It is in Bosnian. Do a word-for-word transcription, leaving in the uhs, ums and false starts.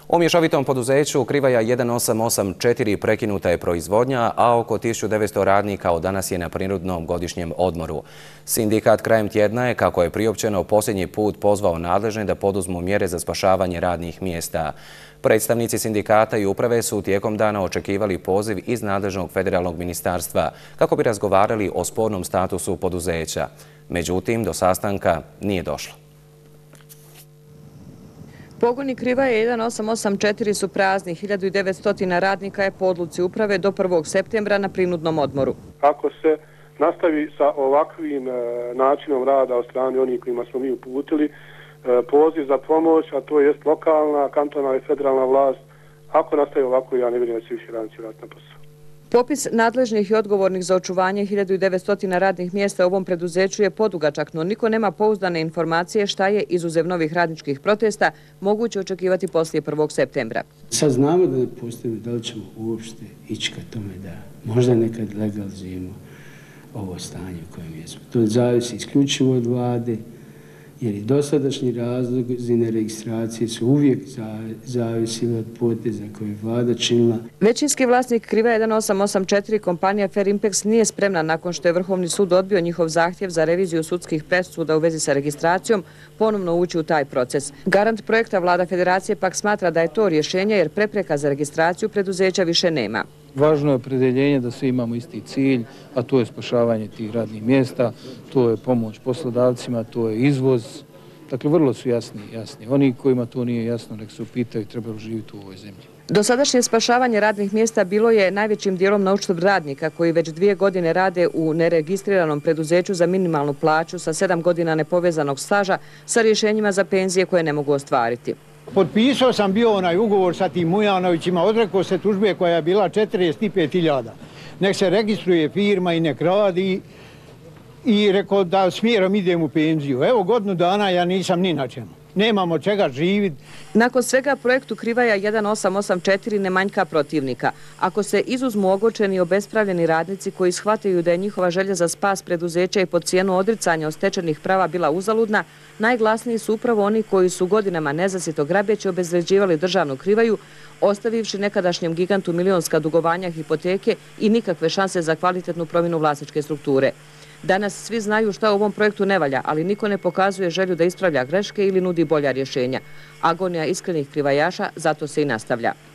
U mješovitom poduzeću Krivaja jedan osam osam četiri prekinuta je proizvodnja, a oko tisuću devetsto radnika od danas je na prinudnom godišnjem odmoru. Sindikat krajem tjedna je, kako je priopćeno, posljednji put pozvao nadležne da poduzmu mjere za spašavanje radnih mjesta. Predstavnici sindikata i uprave su tijekom dana očekivali poziv iz nadležnog federalnog ministarstva kako bi razgovarali o spornom statusu poduzeća. Međutim, do sastanka nije došlo. Pogoni Krivaje jedan osam osam četiri su prazni. hiljadu devetsto radnika je po odluci uprave do prvog septembra na prinudnom odmoru. Ako se nastavi sa ovakvim načinom rada od strane onih kojima smo mi uputili, poziv za pomoć, a to je lokalna, kantonalna i federalna vlast, ako nastavi ovako, ja ne vjerujem da će više radnici vratiti na posao. Popis nadležnih i odgovornih za očuvanje hiljadu devetsto radnih mjesta u ovom preduzeću je podugačak, no niko nema pouzdane informacije šta je, izuzev novih radničkih protesta, moguće očekivati poslije prvog septembra. Sad znamo da ne postavimo, da li ćemo uopšte ići ka tome da možda nekad legalizujemo ovo stanje u kojem jesmo. To zavisi isključivo od vlade, jer i dosadašnji razlozi neregistracije su uvijek zavisili od poteza koje je vlada činila. Većinski vlasnik Krivaja jedan osam osam četiri, kompanija Ferimpex, nije spremna nakon što je Vrhovni sud odbio njihov zahtjev za reviziju sudskih presuda u vezi sa registracijom ponovno ući u taj proces. Garant projekta Vlada Federacije pak smatra da je to rješenje jer prepreka za registraciju preduzeća više nema. Važno je opredjeljenje da svi imamo isti cilj, a to je spašavanje tih radnih mjesta, to je pomoć poslodavcima, to je izvoz. Dakle, vrlo su jasni, jasni. Oni kojima to nije jasno, nek se upitaju, trebaju živjeti u ovoj zemlji. Dosadašnje spašavanje radnih mjesta bilo je najvećim dijelom na uštrb radnika koji već dvije godine rade u neregistriranom preduzeću za minimalnu plaću sa sedam godina nepovezanog staža sa rješenjima za penzije koje ne mogu ostvariti. Potpisao sam bio onaj ugovor sa tim Mujanovićima, odrekao se tužbe koja je bila četrdeset pet hiljada. Nek se registruje firma i nek radi i rekao da smjerom idem u penziju. Evo godinu dana ja nisam ni na čemu. Nemamo čega živjeti. Nakon svega projektu Krivaja jedan osam osam četiri ne manjka protivnika. Ako se izuzmu ogorčeni i obespravljeni radnici koji shvataju da je njihova želja za spas preduzeća i pod cijenu odricanja od stečenih prava bila uzaludna, najglasniji su upravo oni koji su godinama nezasito grabeći obezvređivali državnu Krivaju, ostavivši nekadašnjem gigantu milionska dugovanja hipoteke i nikakve šanse za kvalitetnu promjenu vlasničke strukture. Danas svi znaju šta u ovom projektu ne valja, ali niko ne pokazuje želju da ispravlja greške ili nudi bolja rješenja. Agonija iskrenih krivajaša zato se i nastavlja.